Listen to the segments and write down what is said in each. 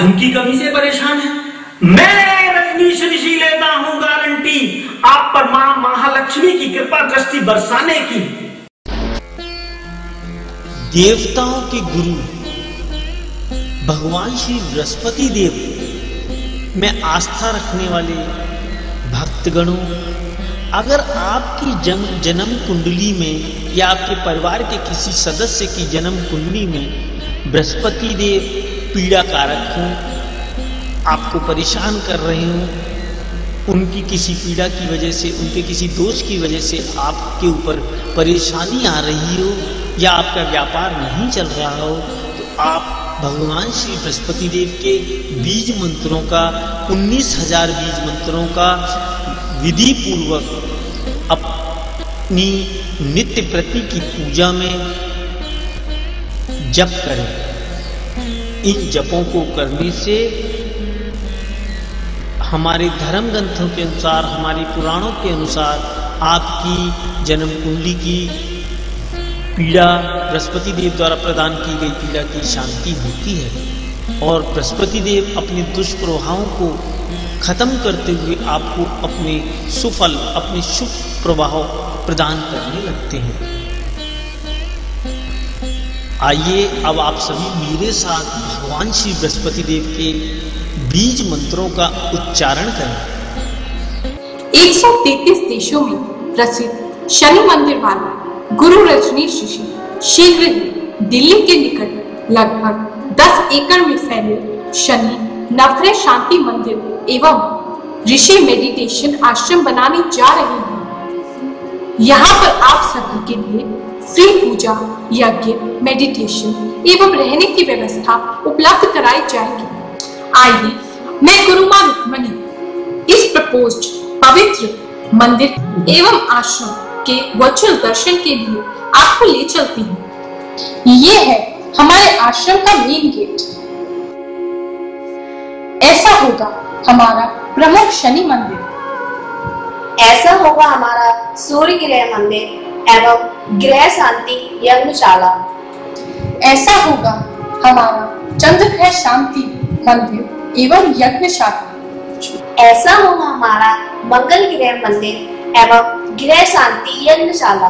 धन की कमी से परेशान है। मैं रजनीश ऋषि लेता हूं गारंटी आप पर मां महालक्ष्मी की कृपा दृष्टि बरसाने की। देवताओं के गुरु भगवान श्री बृहस्पति देव में आस्था रखने वाले भक्तगणों, अगर आपकी जन्म कुंडली में या आपके परिवार के किसी सदस्य की जन्म कुंडली में बृहस्पति देव पीड़ा कारक हों, आपको परेशान कर रहे हों, उनकी किसी पीड़ा की वजह से, उनके किसी दोष की वजह से आपके ऊपर परेशानी आ रही हो या आपका व्यापार नहीं चल रहा हो, तो आप भगवान श्री बृहस्पति देव के बीज मंत्रों का 19,000 बीज मंत्रों का विधि पूर्वक अपनी नित्य प्रति की पूजा में जप करें। इन जपों को करने से हमारे धर्म ग्रंथों के अनुसार, हमारे पुराणों के अनुसार आपकी जन्म कुंडली की पीड़ा, बृहस्पति देव द्वारा प्रदान की गई पीड़ा की शांति होती है और बृहस्पति देव अपने दुष्प्रभावों को खत्म करते हुए आपको अपने सुफल, अपने शुभ प्रभाव प्रदान करने लगते हैं। आइए अब आप सभी मेरे साथ भगवान श्री बृहस्पति देव के बीज मंत्रों का उच्चारण करें। 133 देशों में प्रसिद्ध शनि मंदिर वाले गुरु रजनीश ऋषि शीघ्र ही दिल्ली के निकट लगभग 10 एकड़ में फैले शनि नवग्रह शांति मंदिर एवं ऋषि मेडिटेशन आश्रम बनाने जा रहे हैं। यहाँ पर आप सभी के लिए फ्री पूजा, यज्ञ, मेडिटेशन एवं रहने की व्यवस्था उपलब्ध कराई जाएगी। आइए मैं गुरु मां रुक्मणी इस प्रपोज्ड पवित्र मंदिर एवं आश्रम के वर्चुअल दर्शन के लिए आपको ले चलती हूँ। ये है हमारे आश्रम का मेन गेट। ऐसा होगा हमारा प्रमुख शनि मंदिर। ऐसा होगा हमारा सूर्य ग्रह मंदिर एवं ग्रह शांति यज्ञशाला। ऐसा होगा हमारा चंद्र ग्रह शांति मंदिर एवं यज्ञशाला। ऐसा होगा हमारा मंगल ग्रह मंदिर एवं ग्रह शांति यज्ञशाला।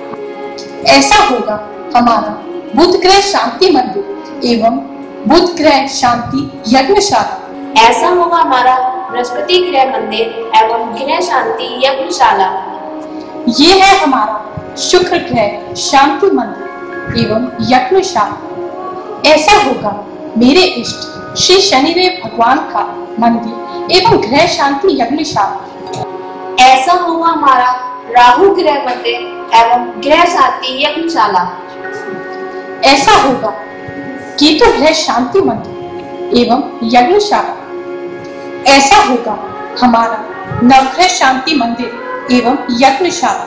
ऐसा होगा हमारा बुध ग्रह शांति मंदिर एवं बुध ग्रह शांति यज्ञशाला। ऐसा होगा हमारा बृहस्पति ग्रह मंदिर एवं ग्रह शांति यज्ञशाला। ये है हमारा शुक्र ग्रह शांति मंदिर एवं यज्ञशाला। ऐसा होगा मेरे इष्ट श्री शनिदेव भगवान का मंदिर एवं ग्रह शांति यज्ञशाला। ऐसा होगा हमारा राहु ग्रह मंदिर एवं ग्रह शांति यज्ञशाला। ऐसा होगा केतु ग्रह शांति मंदिर एवं यज्ञशाला। ऐसा होगा हमारा नवग्रह शांति मंदिर एवं यज्ञशाला।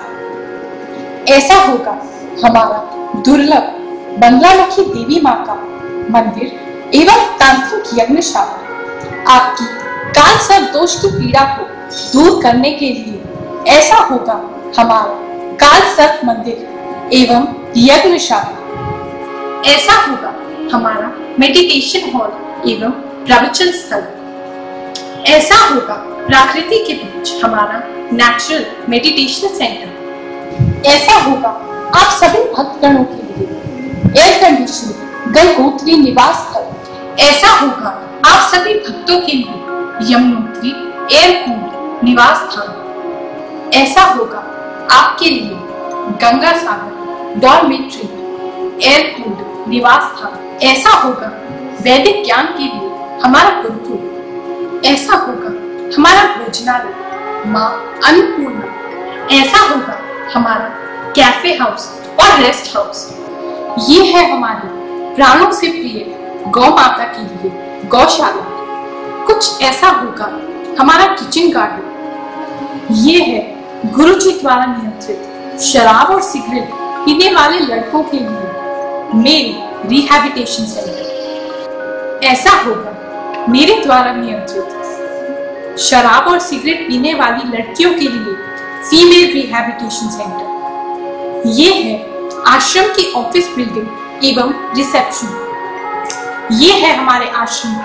ऐसा होगा हमारा दुर्लभ बंगलामुखी देवी माँ का मंदिर एवं तांत्रिक यज्ञशाला। आपकी काल सर्प दोष की पीड़ा को दूर करने के लिए ऐसा होगा हमारा काल सर्प मंदिर एवं यज्ञशाला। ऐसा होगा हमारा मेडिटेशन हॉल एवं प्रवचन स्थल। ऐसा होगा प्रकृति के बीच हमारा नेचुरल मेडिटेशन सेंटर। ऐसा होगा आप सभी भक्तगणों के लिए एयर कंडीशनिंग गंगोत्री निवास स्थल। ऐसा होगा आप सभी भक्तों के लिए यमुनोत्री एयर कूल्ड निवास स्थान। ऐसा होगा आपके लिए Ganga Sagar dormitory air cooled निवास स्थान। ऐसा होगा वैदिक ज्ञान के लिए हमारा गुरुकुल। ऐसा होगा हमारा भोजनालय माँ अन्नपूर्णा। ऐसा होगा हमारा कैफे हाउस और रेस्ट हाउस। ये है हमारी प्राणों से प्रिय गौ माता के लिए गौशाला। कुछ ऐसा होगा हमारा किचन गार्डन। ये है गुरुजी द्वारा नियंत्रित शराब और सिगरेट पीने वाले लड़कों के लिए मेल रिहैबिलिटेशन सेंटर। ऐसा होगा मेरे द्वारा नियंत्रित शराब और सिगरेट पीने वाली लड़कियों के लिए फीमेल रिहैबिलिटेशन सेंटर। ये है आश्रम की ऑफिस बिल्डिंग एवं रिसेप्शन। ये है हमारे आश्रम का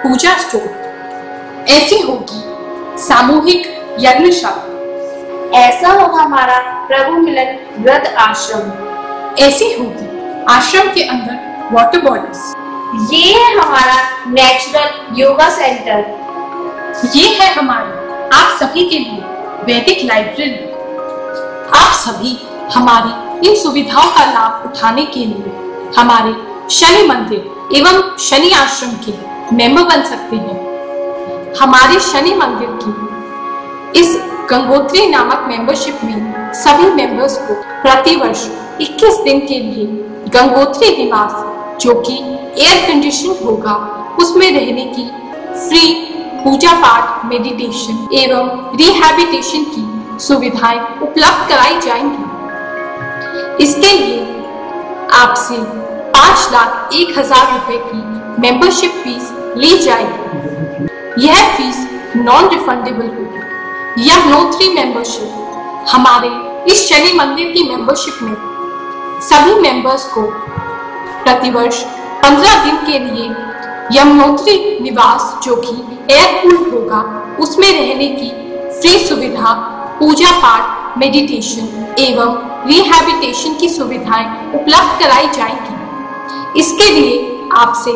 पूजा स्टोर। ऐसी होगी सामूहिक यज्ञशाला। ऐसा होगा हमारा प्रभु मिलन वृद्ध आश्रम। ऐसी होगी आश्रम के अंदर वाटर बॉटल्स। ये है हमारा नेचुरल योगा सेंटर। ये है हमारी आप सभी के लिए वैदिक लाइब्रेरी। आप सभी हमारी इन सुविधाओं का लाभ उठाने के लिए हमारे शनि मंदिर एवं शनि आश्रम के मेंबर बन सकते हैं। हमारे शनि मंदिर की इस गंगोत्री नामक मेंबरशिप में सभी मेंबर्स को प्रतिवर्ष 21 दिन के लिए गंगोत्री निवास, जो कि एयर कंडीशन होगा, उसमें रहने की फ्री पूजा पाठ, मेडिटेशन एवं रिहैबिलिटेशन की सुविधाएं उपलब्ध कराई जाएंगी। इसके लिए आपसे 5,01,000 रुपए की मेंबरशिप फीस ली जाएगी। यह फीस नॉन रिफंडेबल होगी। यह नोथरी मेंबरशिप हमारे इस शनि मंदिर की मेंबरशिप में सभी मेंबर्स को प्रतिवर्ष 15 दिन के लिए यमुनोत्री निवास, जो कि एयर कूल होगा, उसमें रहने की फ्री सुविधा, पूजा पाठ, मेडिटेशन एवं रिहैबिलिटेशन की सुविधाएं उपलब्ध कराई जाएंगी। इसके लिए आपसे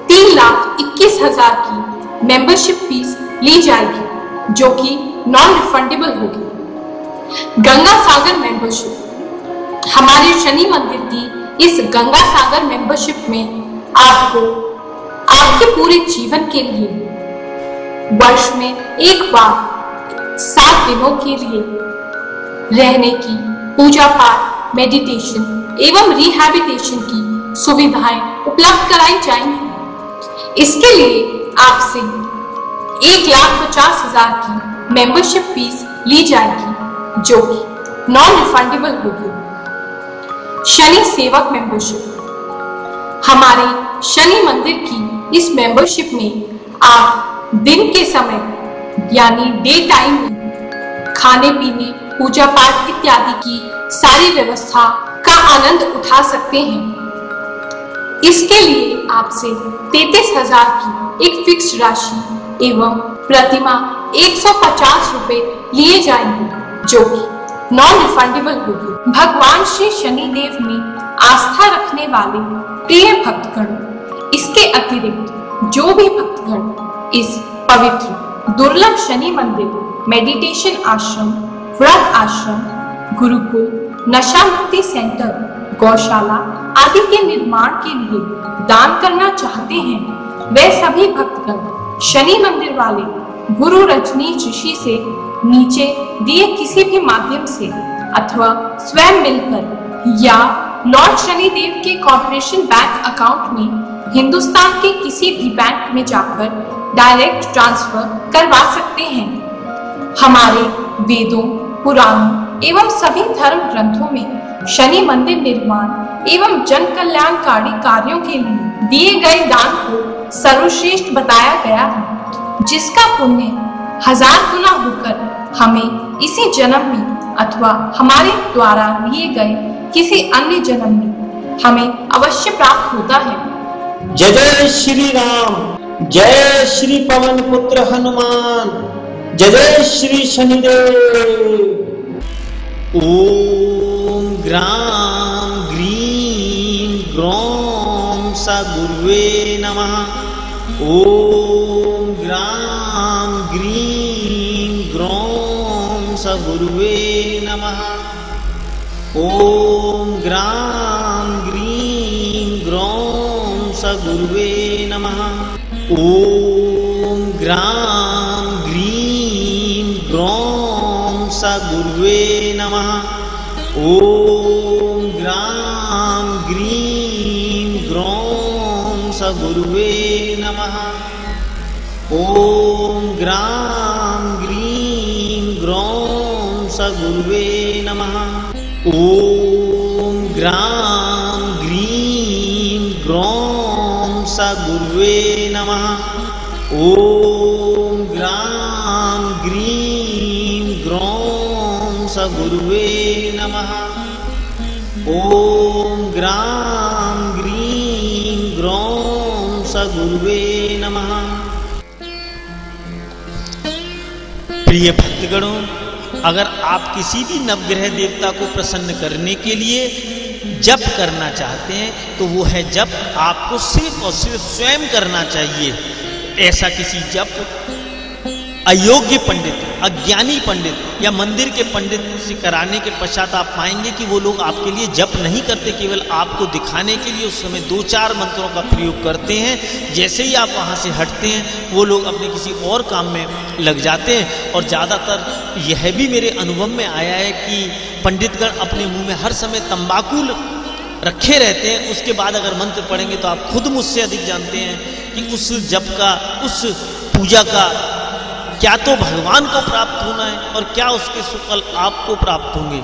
3,21,000 की मेंबरशिप फीस ली जाएगी, जो कि नॉन रिफंडेबल होगी। गंगा सागर मेंबरशिप हमारे शनि मंदिर की इस गंगा सागर मेंबरशिप में आपको आपके पूरे जीवन के लिए वर्ष में एक बार 7 दिनों के लिए रहने की, पूजा पाठ, मेडिटेशन एवं रिहैबिलिटेशन की सुविधाएं उपलब्ध कराई जाएंगी। इसके लिए आपसे 1,50,000 की मेंबरशिप फीस ली जाएगी, जो कि नॉन रिफंडेबल होगी। शनि सेवक मेंबरशिप हमारे शनि मंदिर की इस मेंबरशिप में आप दिन के समय यानी डे टाइम में खाने पीने, पूजा पाठ इत्यादि की सारी व्यवस्था का आनंद उठा सकते हैं। इसके लिए आपसे 33,000 की एक फिक्स राशि एवं प्रतिमाह 150 रुपए लिए जाएंगे, जो कि नॉन रिफंडेबल होगी। भगवान श्री शनिदेव में आस्था रखने वाले प्रिय भक्तगण, इसके अतिरिक्त जो भी भक्तगण इस पवित्र दुर्लभ शनि मंदिर, मेडिटेशन आश्रम, व्रत आश्रम, गुरुकुल, नशा मुक्ति सेंटर, गौशाला आदि के निर्माण के लिए दान करना चाहते हैं, वे सभी भक्तगण शनि मंदिर वाले गुरु रजनीश ऋषि से नीचे दिए किसी भी माध्यम से अथवा स्वयं मिलकर या लॉर्ड शनिदेव के कॉर्पोरेशन बैंक अकाउंट में हिंदुस्तान के किसी भी बैंक में जाकर डायरेक्ट ट्रांसफर करवा सकते हैं। हमारे वेदों, पुराणों एवं सभी धर्म ग्रंथों में शनि मंदिर निर्माण एवं जन कल्याणकारी कार्यों के लिए दिए गए दान को सर्वश्रेष्ठ बताया गया है, जिसका पुण्य 1000 गुना होकर हमें इसी जन्म में अथवा हमारे द्वारा लिए गए किसी अन्य जन्म में हमें अवश्य प्राप्त होता है। जय जय श्री राम, जय श्री पवन पुत्र हनुमान, जय जय श्री शनिदेव। ओम ग्राम ग्रीं ग्रौं सा गुरुवे नमः। ओम ग्राम ग्रीं ग्रौं सा गुरुवे नमः। ओम ग्राम ग्रीं ग्रौं सा गुरुवे नमः। ओम ग्राम ग्रीं ग्रौं सा गुरुवे नमः। ओम ग्राम ग्रीं ग्रौं सा गुरुवे नमः। ओम ग्राम ग्रीं ग्रौं सा गुरुवे नमः। ओम ग्राम ग्रीं ग्रौं सा गुरुवे नमः। ओम ग्राम ग्रीं ग्रौं सा गुरुवे नमः। ओम ग्राम ग्रीं ग्रौं सा गुरुवे नमः। प्रिय भक्तगणों, अगर आप किसी भी नवग्रह देवता को प्रसन्न करने के लिए जप करना चाहते हैं तो वो है जप आपको सिर्फ और सिर्फ स्वयं करना चाहिए। ऐसा किसी जप अयोग्य पंडित, अज्ञानी पंडित या मंदिर के पंडित से कराने के पश्चात आप पाएंगे कि वो लोग आपके लिए जप नहीं करते, केवल आपको दिखाने के लिए उस समय 2-4 मंत्रों का प्रयोग करते हैं। जैसे ही आप वहाँ से हटते हैं वो लोग अपने किसी और काम में लग जाते हैं। और ज़्यादातर यह भी मेरे अनुभव में आया है कि पंडितगण अपने मुंह में हर समय तंबाकू रखे रहते हैं, उसके बाद अगर मंत्र पढ़ेंगे तो आप खुद मुझसे अधिक जानते हैं कि उस जप का, उस पूजा का क्या तो भगवान को प्राप्त होना है और क्या उसके सुफल आपको प्राप्त होंगे।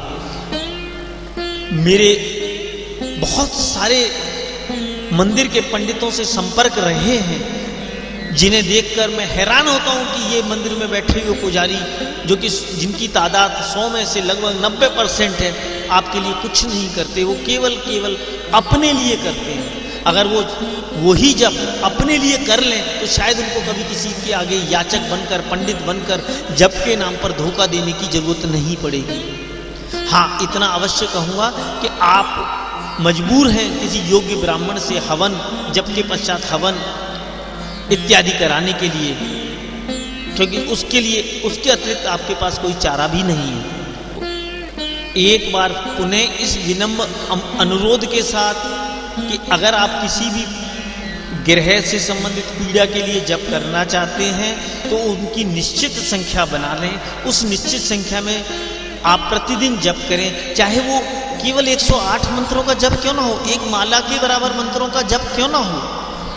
मेरे बहुत सारे मंदिर के पंडितों से संपर्क रहे हैं जिन्हें देखकर मैं हैरान होता हूं कि ये मंदिर में बैठे हुए पुजारी, जो कि जिनकी तादाद 100 में से लगभग 90% है, आपके लिए कुछ नहीं करते। वो केवल अपने लिए करते हैं। अगर वो ही जब अपने लिए कर लें तो शायद उनको कभी किसी के आगे याचक बनकर, पंडित बनकर जप के नाम पर धोखा देने की जरूरत नहीं पड़ेगी। हाँ, इतना अवश्य कहूँगा कि आप मजबूर हैं किसी योग्य ब्राह्मण से हवन, जप के पश्चात हवन इत्यादि कराने के लिए, क्योंकि उसके अतिरिक्त आपके पास कोई चारा भी नहीं है। एक बार पुनः इस विनम्र अनुरोध के साथ कि अगर आप किसी भी ग्रह से संबंधित पीड़ा के लिए जप करना चाहते हैं तो उनकी निश्चित संख्या बना लें। उस निश्चित संख्या में आप प्रतिदिन जप करें, चाहे वो केवल 108 मंत्रों का जप क्यों ना हो, एक माला के बराबर मंत्रों का जप क्यों ना हो,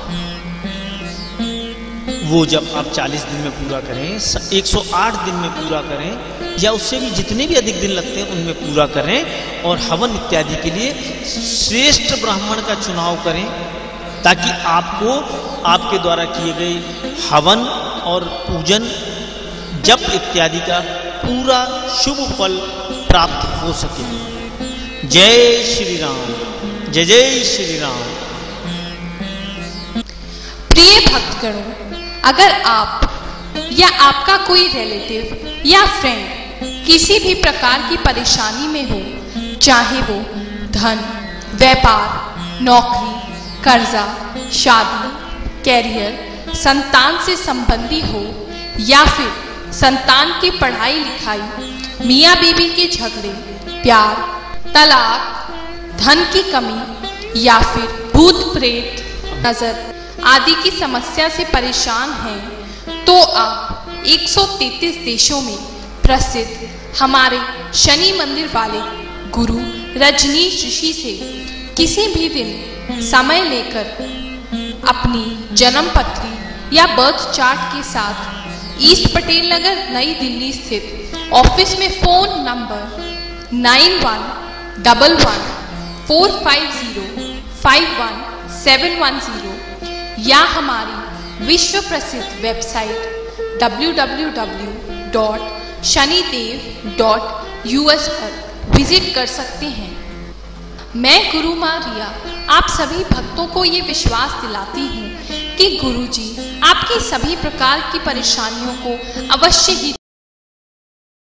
वो जब आप 40 दिन में पूरा करें, 108 दिन में पूरा करें, या उससे भी जितने भी अधिक दिन लगते हैं उनमें पूरा करें। और हवन इत्यादि के लिए श्रेष्ठ ब्राह्मण का चुनाव करें ताकि आपको आपके द्वारा किए गए हवन और पूजन, जप इत्यादि का पूरा शुभ फल प्राप्त हो सके। जय श्री राम, जय जय श्री राम। प्रिय भक्तगणों, अगर आप या आपका कोई रिलेटिव या फ्रेंड किसी भी प्रकार की परेशानी में हो, चाहे वो धन, व्यापार, नौकरी, कर्जा, शादी, कैरियर, संतान से संबंधी हो या फिर संतान की पढ़ाई लिखाई, मियाँ बीवी के झगड़े, प्यार, तलाक, धन की कमी या फिर भूत प्रेत, नजर आदि की समस्या से परेशान हैं, तो आप 133 देशों में प्रसिद्ध हमारे शनि मंदिर वाले गुरु रजनीश ऋषि से किसी भी दिन समय लेकर अपनी जन्म पत्री या बर्थ चार्ट के साथ ईस्ट पटेल नगर, नई दिल्ली स्थित ऑफिस में फोन नंबर 911145051710 या हमारी विश्व प्रसिद्ध वेबसाइट www.shanidev.us पर विजिट कर सकते हैं। मैं गुरु माँ रिया आप सभी भक्तों को ये विश्वास दिलाती हूँ कि गुरुजी आपकी सभी प्रकार की परेशानियों को अवश्य ही